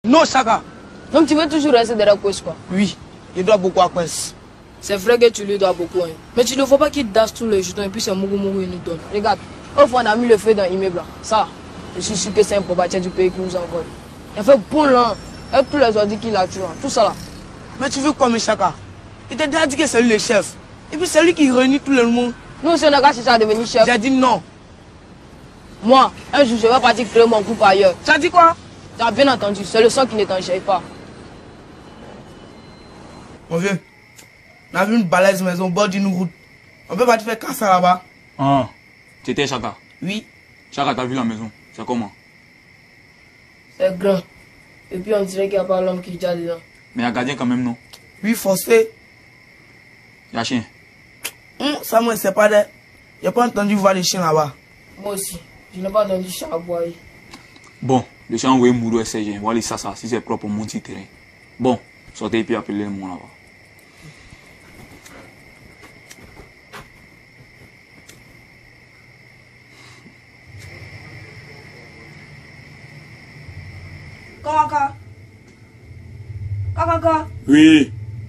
Non, Chaka. Donc tu veux toujours rester derrière Kwes, quoi? Oui, il doit beaucoup à Kwes. C'est vrai que tu lui dois beaucoup, hein. Mais tu ne faut pas qu'il dasse tous les jetons et puis c'est Mougou il nous donne. Regarde, au fond on a mis le feu dans l'immeuble là. Ça, je suis sûr que c'est un probatier du pays qui nous envoie. Il a fait bon là, avec tous les ordres qu'il a tué, tout ça là. Mais tu veux quoi, mes Chaka? Il t'a déjà dit que c'est lui le chef. Et puis c'est lui qui réunit tout le monde. Nous aussi on a qu'à chercher à devenir chef. J'ai dit non. Moi, un jour je vais partir créer mon groupe ailleurs. Tu as dit quoi? Tu as bien entendu, c'est le sang qui ne t'enchaîne pas. Mon vieux, on a vu une balèze maison au bord d'une route. On peut pas te faire casser là-bas. Ah, c'était Chaka? Oui. Chaka, t'as vu la maison? C'est comment? C'est grand. Et puis on dirait qu'il n'y a pas l'homme qui est déjà dedans. Mais il y a gardien quand même, non? Oui, forcé. Il y a chien? Ça, moi, c'est pas des... J'ai pas entendu voir les chiens là-bas. Moi aussi, je n'ai pas entendu chat aboyer. Bon, le chien a envoyé Mourou et Serge. Voilà ça, si c'est propre, mon petit terrain. Bon, sortez et puis appelez moi là-bas. Kaka. Kaka. Oui.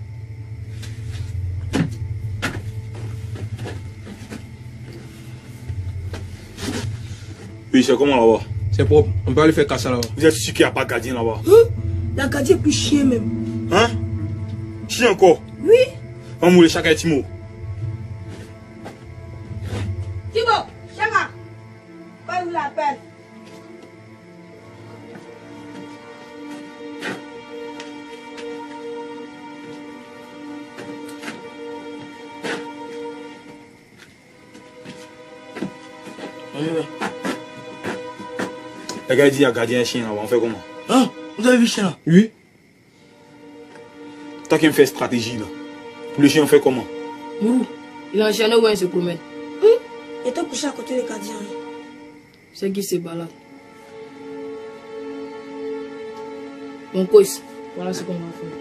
Oui, c'est comment là-bas? C'est propre, on peut aller faire casser là-bas. Vous êtes sûr qu'il n'y a pas de gardien là-bas? La gardien plus chien même. Hein? Chien encore? Oui. On mouille Chaka et Timo. Timo, Chaka. Pas vous l'appelle. Le gars dit qu'il y a gardien et chien là-bas, on fait comment? Hein? Vous avez vu le chien là? Oui. Toi qui me fais stratégie là. Pour le chien, on fait comment? Mourou, il a enchaîné où il se promène. Il était couché à côté des gardiens. C'est qui se balade. Bon, Kwes, voilà ce qu'on va faire.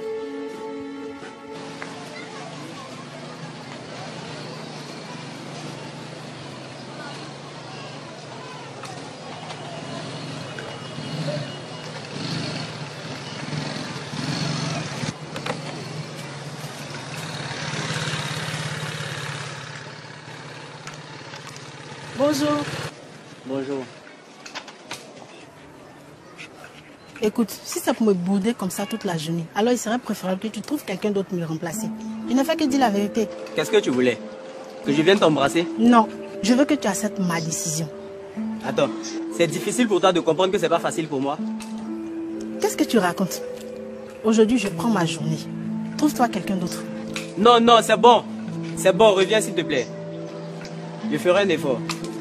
Bonjour. Bonjour. Écoute, si ça peut me bouder comme ça toute la journée, alors il serait préférable que tu trouves quelqu'un d'autre pour me remplacer. Je ne fais que dire la vérité. Qu'est-ce que tu voulais? Que je vienne t'embrasser? Non, je veux que tu acceptes ma décision. Attends, c'est difficile pour toi de comprendre que c'est pas facile pour moi? Qu'est-ce que tu racontes? Aujourd'hui, je prends ma journée. Trouve-toi quelqu'un d'autre. Non, non, c'est bon. C'est bon, reviens s'il te plaît. Je ferai un effort.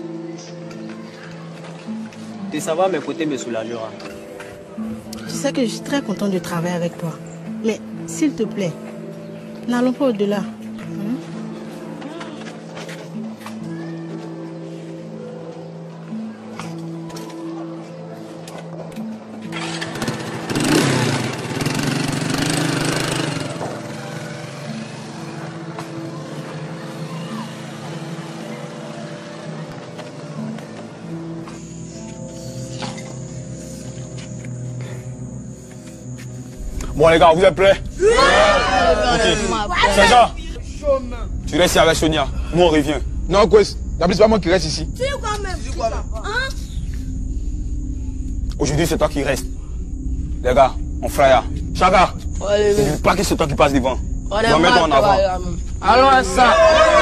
De savoir mes côtés me soulagera. Tu sais que je suis très contente de travailler avec toi. Mais, s'il te plaît, n'allons pas au-delà. Bon les gars, vous êtes prêts? Oui. Ok. Sergent, tu restes ici avec Sonia. Nous on revient. Non, Kwes, d'abord c'est pas moi qui reste ici. Tu dis quoi même? Hein? Aujourd'hui c'est toi qui restes. Les gars, on fraya. Chaka, n'oublie pas que c'est toi qui passe devant. On est mal en avant. Allons à ça.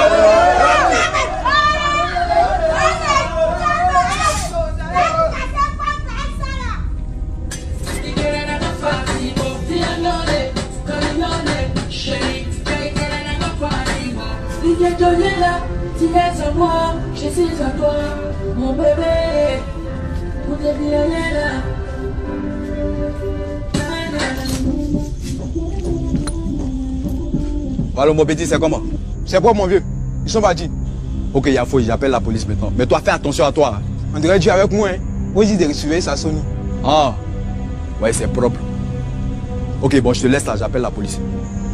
Tu es à moi, je suis à toi, mon bébé, pour te dire là. Alors mon petit, c'est comment? C'est quoi mon vieux? Ils sont partis. Ok, il y a faux, j'appelle la police maintenant. Mais toi, fais attention à toi. On dirait que tu es avec moi. Hein. Moi, je dis de surveiller sa Sony. Ah, ouais, c'est propre. Ok, bon, je te laisse là, j'appelle la police.